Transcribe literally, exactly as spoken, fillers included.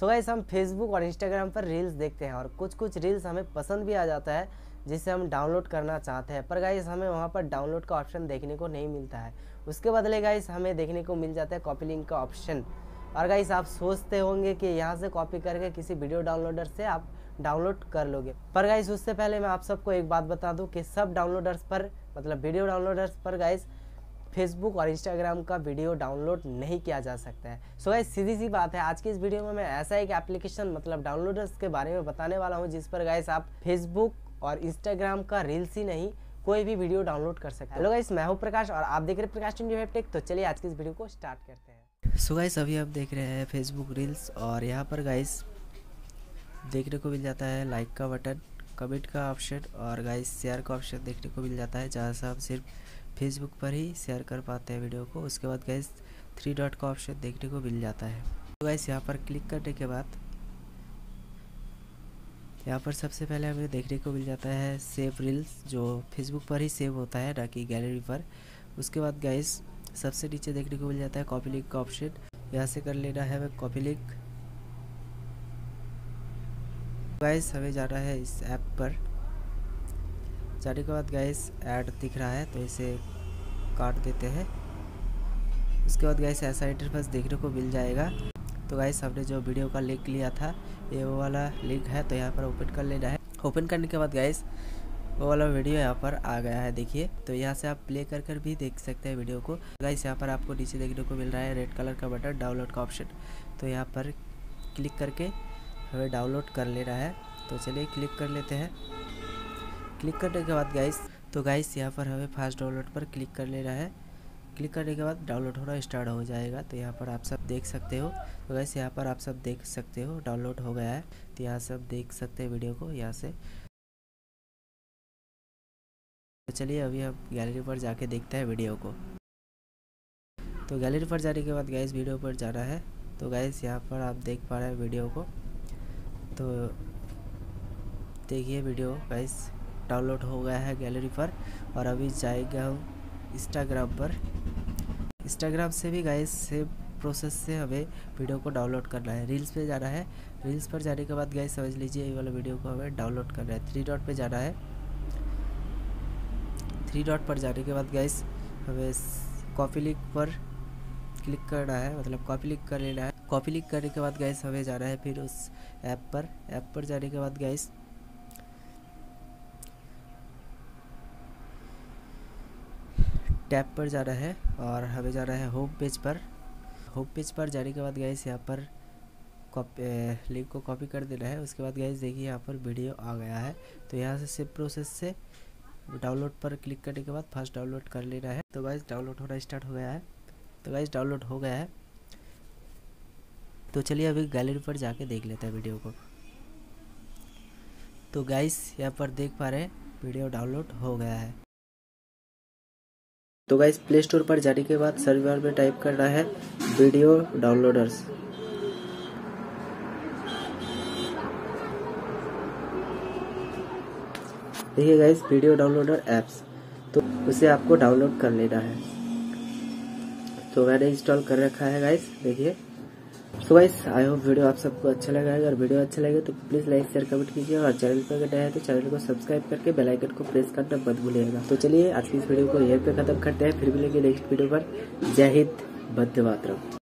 सो guys हम Facebook और Instagram पर रील्स देखते हैं और कुछ कुछ रील्स हमें पसंद भी आ जाता है जिसे हम डाउनलोड करना चाहते हैं, पर गाइस हमें वहाँ पर डाउनलोड का ऑप्शन देखने को नहीं मिलता है। उसके बदले गाइस हमें देखने को मिल जाता है कॉपी लिंक का ऑप्शन। और गाइस आप सोचते होंगे कि यहाँ से कॉपी करके किसी वीडियो डाउनलोडर से आप डाउनलोड कर लोगे, पर गाइस उससे पहले मैं आप सबको एक बात बता दूं कि सब डाउनलोडर्स पर मतलब वीडियो डाउनलोडर्स पर गाइस फेसबुक और इंस्टाग्राम का वीडियो डाउनलोड नहीं किया जा सकता है। सो गाइस सीधी सी बात है, आज की इस वीडियो में मैं ऐसा एक एप्लीकेशन मतलब डाउनलोडर्स के बारे में बताने वाला हूं जिस पर गाइस आप फेसबुक और इंस्टाग्राम का रील्स ही नहीं कोई भी वीडियो डाउनलोड कर सकते हैं। हेलो गाइस, मैं हूं प्रकाश और आप देख रहे हैं प्रकाश ट्वेंटी फाइव टेक। तो चलिए आज की इस वीडियो को स्टार्ट करते हैं। सो गाइस अभी आप देख रहे हैं फेसबुक रील्स और यहाँ पर गाइस देखने को मिल जाता है लाइक का बटन, कमेंट का ऑप्शन और गाइस शेयर का ऑप्शन देखने को मिल जाता है, जहाँ से हम सिर्फ फेसबुक पर ही शेयर कर पाते हैं वीडियो को। उसके बाद गाइस थ्री डॉट का ऑप्शन देखने को मिल जाता है। तो गाइस यहाँ पर क्लिक करने के बाद यहाँ पर सबसे पहले हमें देखने को मिल जाता है सेव रील्स, जो फेसबुक पर ही सेव होता है ना कि गैलरी पर। उसके बाद गाइस सबसे नीचे देखने को मिल जाता है कॉपी लिंक का ऑप्शन, यहाँ से कर लेना है हमें कॉपी लिंक। गाइस हमें जाना है इस ऐप पर, जाने के बाद गाइस ऐड दिख रहा है तो इसे काट देते हैं। उसके बाद गाइस ऐसा इंटरफेस देखने को मिल जाएगा। तो गाइस हमने जो वीडियो का लिंक लिया था ये वो वाला लिंक है, तो यहाँ पर ओपन कर लेना है। ओपन करने के बाद गाइस वो वाला वीडियो यहाँ पर आ गया है, देखिए। तो यहाँ से आप प्ले कर कर भी देख सकते हैं वीडियो को। गाइस यहाँ पर आपको नीचे देखने को मिल रहा है रेड कलर का बटन, डाउनलोड का ऑप्शन। तो यहाँ पर क्लिक करके हमें डाउनलोड कर लेना है। तो चलिए क्लिक कर लेते हैं। क्लिक करने के बाद गाइस तो गाइस यहाँ पर हमें फास्ट डाउनलोड पर क्लिक कर लेना है। क्लिक करने के बाद डाउनलोड होना स्टार्ट हो जाएगा। तो यहाँ पर आप सब देख सकते हो। तो गाइस यहाँ पर आप सब देख सकते हो डाउनलोड हो गया है। तो यहाँ सब देख सकते हैं वीडियो को यहाँ से। तो चलिए अभी हम गैलरी पर जाके देखते हैं वीडियो को। तो गैलरी पर जाने के बाद गाइस वीडियो पर जाना है। तो गाइस यहाँ पर आप देख पा रहे हैं वीडियो को। तो देखिए वीडियो गाइस डाउनलोड हो गया है गैलरी पर। और अभी जाएगा हम इंस्टाग्राम पर। इंस्टाग्राम से भी गाइस सेम प्रोसेस से हमें वीडियो को डाउनलोड करना है। रील्स पे जाना है। रील्स पर जाने के बाद गाइस समझ लीजिए ये वाला वीडियो को हमें डाउनलोड करना है। थ्री डॉट पे जाना है। थ्री डॉट पर जाने के बाद गाइस हमें कॉपी लिंक पर क्लिक करना है, मतलब कॉपी लिंक कर लेना है। कॉपी लिंक करने के बाद गाइस हमें जाना है फिर उस ऐप पर। ऐप पर जाने के बाद गाइस टैब पर जाना है और हमें जाना है होम पेज पर। होम पेज पर जाने के बाद गाइस यहाँ पर कॉपी लिंक को कॉपी कर देना है। उसके बाद गाइस देखिए यहाँ पर वीडियो आ गया है। तो यहाँ से सेम प्रोसेस से डाउनलोड पर क्लिक करने के बाद फास्ट डाउनलोड कर लेना है। तो गाइस डाउनलोड होना स्टार्ट हो गया है। तो गाइस डाउनलोड हो गया है। तो चलिए अभी गैलरी पर जाके देख लेते हैं वीडियो को। तो गाइस यहाँ पर देख पा रहे हैं वीडियो डाउनलोड हो गया है। तो गाइस प्ले स्टोर पर जाने के बाद सर्च बार में टाइप करना है वीडियो डाउनलोडर्स। देखिए गाइस वीडियो डाउनलोडर एप्स, तो उसे आपको डाउनलोड कर लेना है। तो मैंने इंस्टॉल कर रखा है गाइस, देखिए। So guys I hope video आप सबको अच्छा लगा है। अगर वीडियो अच्छा लगे तो प्लीज लाइक शेयर कमेंट कीजिए और चैनल पर अगर नया है तो चैनल को सब्सक्राइब करके बेल आइकन को प्रेस करना मत भूलिएगा। तो चलिए आज की इस वीडियो को यहीं पे खत्म करते हैं, फिर मिलेंगे नेक्स्ट वीडियो पर। जय हिंद, वंदे मातरम।